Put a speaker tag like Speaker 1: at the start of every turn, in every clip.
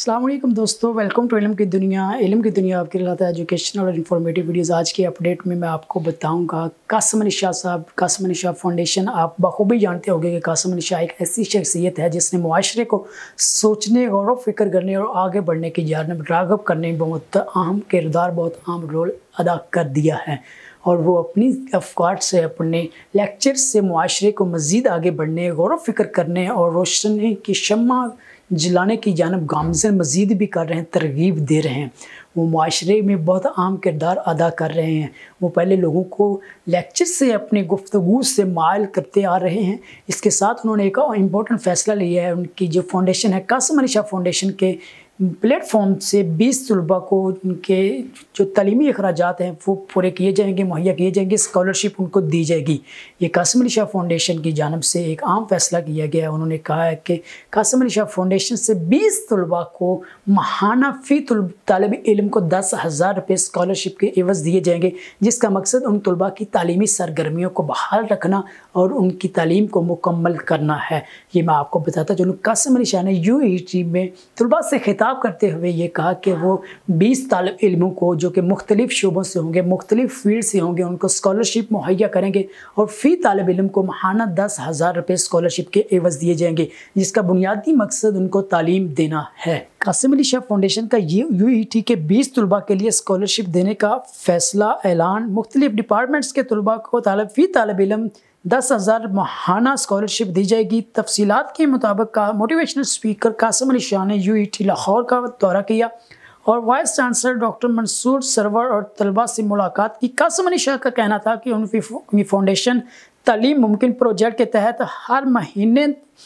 Speaker 1: अस्सलाम वालेकुम दोस्तों, वेलकम टू इल्म की दुनिया आपके लिए लाता है एजुकेशनल और इन्फॉर्मेटिव वीडियोस। आज के अपडेट में मैं आपको बताऊंगा कासिम अली शाह साहब, कासिम अली शाह फाउंडेशन। आप बखूबी जानते होंगे कि कासिम अली शाह एक ऐसी शख्सियत है जिसने मुआशरे को सोचने, गौर फिक्र करने और आगे बढ़ने की जानिब राग़िब करने में बहुत अहम किरदार, बहुत अहम रोल अदा कर दिया है। और वो अपनी अफ़कार से, अपने लेक्चर से मुआशरे को मज़ीद आगे बढ़ने, गौर फिक्र करने और रोशनी की शम्मा जलाने की जानिब गामज़न मज़ीद भी कर रहे हैं, तरगीब दे रहे हैं। वो मुआशरे में बहुत अहम किरदार अदा कर रहे हैं। वो पहले लोगों को लेक्चर से, अपनी गुफ्तगू से मायल करते आ रहे हैं। इसके साथ उन्होंने एक इम्पोर्टेंट फ़ैसला लिया है। उनकी जो फाउंडेशन है, कासिम अली शाह फाउंडेशन के प्लेटफॉर्म से 20 तलबा को उनके जो तालीमी अखराजात हैं वो पूरे किए जाएंगे, मुहैया किए जाएंगे, स्कॉलरशिप उनको दी जाएगी। ये कासिम अली शाह फाउंडेशन की जानिब से एक अहम फ़ैसला किया गया है। उन्होंने कहा है कि कासिम अली शाह फाउंडेशन से 20 तलबा को माहाना फ़ी तालिब इल्म को 10,000 रुपये स्कॉलरशिप के एवज़ दिए जाएंगे, जिसका मकसद उन तलबा की तालीमी सरगर्मियों को बहाल रखना और उनकी तालीम को मुकम्मल करना है। ये मैं आपको बताता चलूँ, कासिम अली शाह ने UET में तलबा से खिताब करते हुए ये कहा कि वो 20 तालिब इल्मों को जो कि मुख्तलिफ शोबों से होंगे, मुख्तलिफ फील्ड से होंगे, उनको स्कॉलरशिप मुहैया करेंगे और फ़ी तालिब इल्म को माहाना 10,000 रुपये स्कॉलरशिप के एवज़ दिए जाएंगे, जिसका बुनियादी मकसद उनको तालीम देना है। कासिम अली शाह फाउंडेशन का UET के 20 तलबा के लिए स्कॉलरशिप देने का फ़ैसला ऐलान, मुख्तलिफ डिपार्टमेंट्स के तलबा को फ़ी तालिब इल्म 10,000 माहाना स्कॉलरशिप दी जाएगी। तफसीलात के मुताबिक मोटिवेशनल स्पीकर कासिम अली शाह ने UET लाहौर का दौरा किया और vice chancellor doctor Mansoor Sarwar और तलबा से मुलाकात की। कासिम अली शाह का कहना था कि उनकी फाउंडेशन तालीम मुमकिन प्रोजेक्ट के तहत हर महीने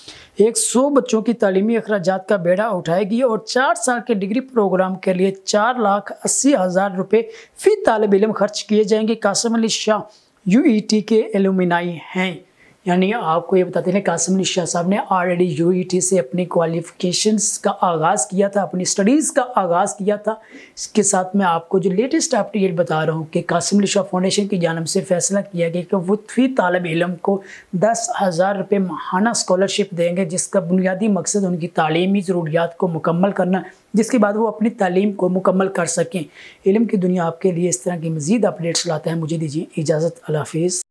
Speaker 1: 100 बच्चों की तालीमी अखराजात का बेड़ा उठाएगी और 4 साल के डिग्री प्रोग्राम के लिए 4,80,000 रुपये फ़ी तालिब इल्म खर्च किए जाएंगे। कासिम अली शाह UET के एलुमनाई हैं। यानी आपको ये बताते हैं, कासिम अली शाह साहब ने ऑलरेडी UET से अपनी क्वालिफ़िकेशंस का आगाज़ किया था, अपनी स्टडीज़ का आगाज़ किया था। इसके साथ मैं आपको जो लेटेस्ट अपडेट बता रहा हूँ कि कासिम अली शाह फाउंडेशन की जानिब से फ़ैसला किया गया कि वो फ़ी तालिब इल्म को 10,000 रुपये माहाना स्कॉलरशिप देंगे, जिसका बुनियादी मकसद उनकी तालीमी ज़रूरियात को मुकम्मल करना, जिसके बाद वो अपनी तालीम को मुकम्मल कर सकें। इल्म की दुनिया आपके लिए इस तरह की मज़ीद अपडेट्स लाता है। मुझे दीजिए इजाज़त। अल्लाह हाफ़िज़।